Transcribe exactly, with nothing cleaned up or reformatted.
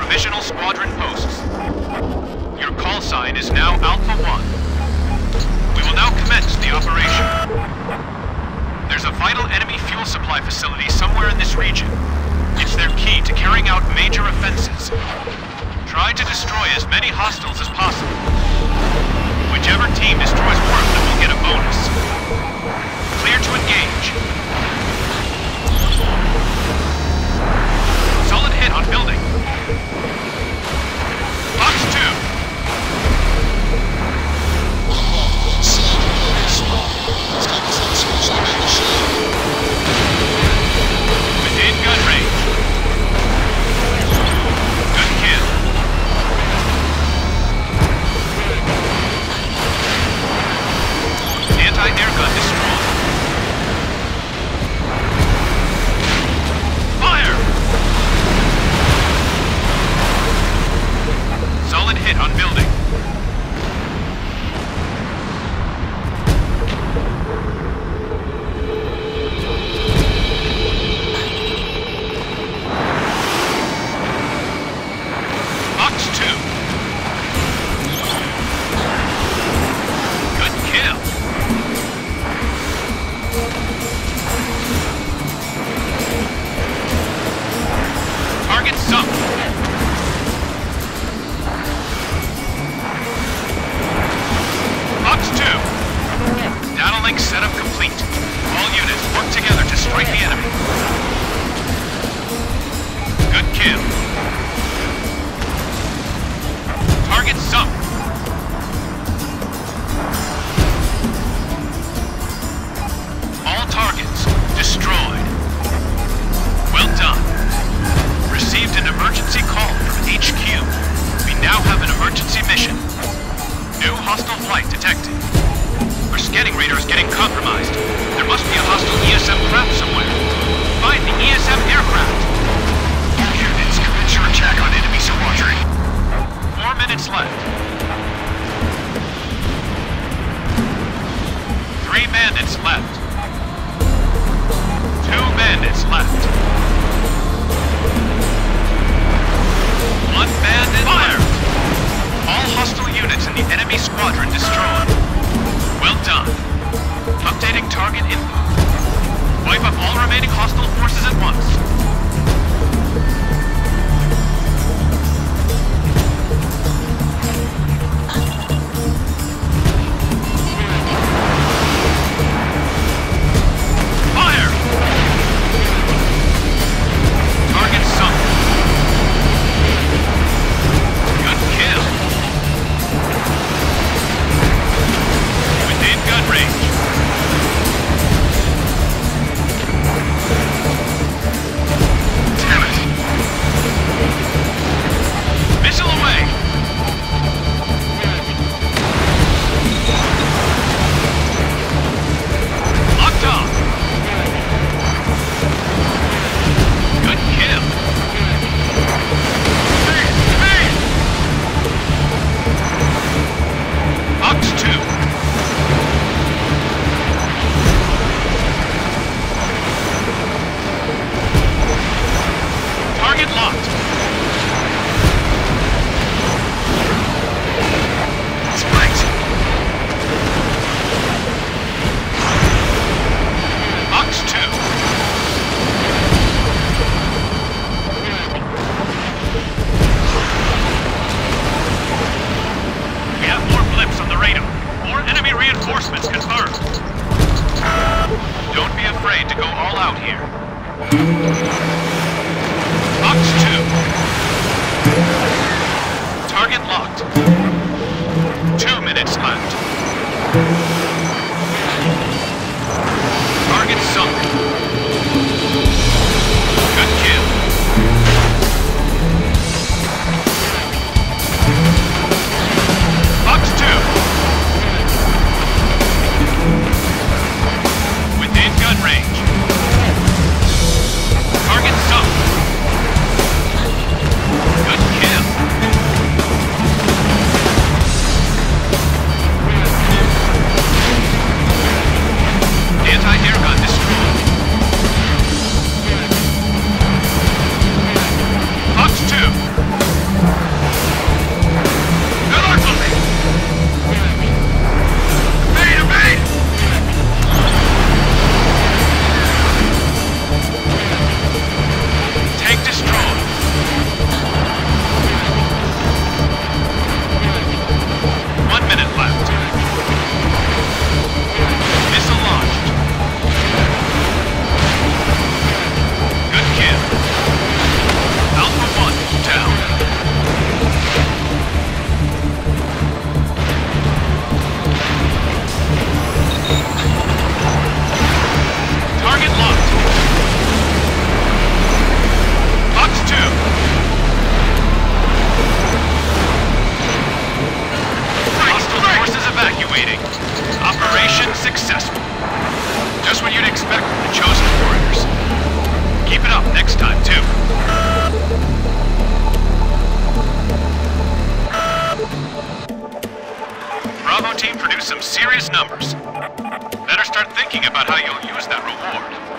provisional squadron posts. Your call sign is now Alpha one. We will now commence the operation. There's a vital enemy fuel supply facility somewhere in this region. It's their key to carrying out major offenses. Try to destroy as many hostiles as possible. Whichever team destroys more of them will get a bonus. Clear to engage. Solid hit on building. Box two. Within gun range. Good kill. Anti-air gun destroyed. Fire! Solid hit on building. Box two. Good kill. Target sunk. Box two. Data link setup complete. All units work together to strike the enemy. Good kill. Target sunk. All targets destroyed. Well done. Received an emergency call from H Q. We now have an emergency mission. New hostile flight detected. Our scanning radar is getting compromised. There must be a hostile E S M craft somewhere. Find the E S M aircraft. All units, commence your attack on enemy squadron. Four minutes left. Three bandits left. Two bandits left. One bandit Fire! Left. All hostile units in the enemy squadron destroyed. Well done. Updating target info. Wipe up all remaining hostile forces at once. Fire! Target sunk. Good kill. Within gun range. Damn it. Missile away. Locked on. Good kill. Hey, hey. Box two. Target locked. Spiked. Box two. We have more blips on the radar. More enemy reinforcements confirmed. Don't be afraid to go all out here. Box two. Target locked. Two minutes left. Target sunk. Good kill. Box two. Within gun range. Target sunk. Good kill. some serious numbers. Better start thinking about how you'll use that reward.